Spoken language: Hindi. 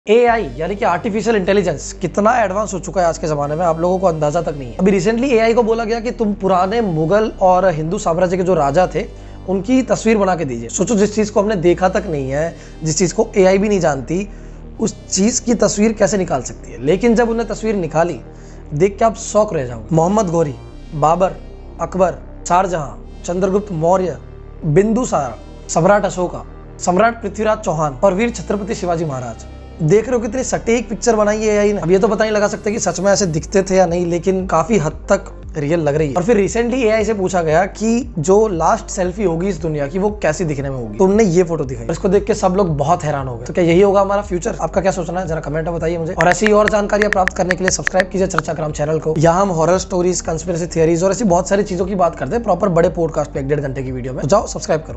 एआई यानी कि आर्टिफिशियल इंटेलिजेंस कितना एडवांस हो चुका है आज के ज़माने में, आप लोगों को अंदाज़ा तक नहीं है। अभी रिसेंटली एआई को बोला गया कि तुम पुराने मुगल और हिंदू साम्राज्य के जो राजा थे उनकी तस्वीर बना के दीजिए। सोचो, जिस चीज़ को हमने देखा तक नहीं है, जिस चीज़ को एआई भी नहीं जानती, उस चीज़ की तस्वीर कैसे निकाल सकती है। लेकिन जब उन्हें तस्वीर निकाली, देख के आप शौक रह जाओगे। मोहम्मद गौरी, बाबर, अकबर, शाहजहां, चंद्रगुप्त मौर्य, बिंदुसार, सम्राट अशोका, सम्राट पृथ्वीराज चौहान और वीर छत्रपति शिवाजी महाराज। देख रहे हो कितनी सटीक पिक्चर बनाई है एआई ने। अब ये तो पता नहीं लगा सकते कि सच में ऐसे दिखते थे या नहीं, लेकिन काफी हद तक रियल लग रही है। और फिर रिसेंटली एआई से पूछा गया कि जो लास्ट सेल्फी होगी इस दुनिया की वो कैसी दिखने में होगी, तो उन्होंने ये फोटो दिखाई। इसको देख के सब लोग बहुत हैरान हो गए। तो क्या यही होगा हमारा फ्यूचर? आपका क्या सोचना है, जरा कमेंट में बताइए मुझे। और ऐसी ही और जानकारियां प्राप्त करने के लिए सब्सक्राइब कीजिए चर्चाग्राम चैनल को। यहाँ हम हॉरर स्टोरीज, कंस्पिरेसी थियरीज और ऐसी बहुत सारी चीजों की बात करते हैं प्रॉपर बड़े पॉडकास्ट पे 1.5 घंटे की वीडियो में। तो जाओ सब्सक्राइब करो।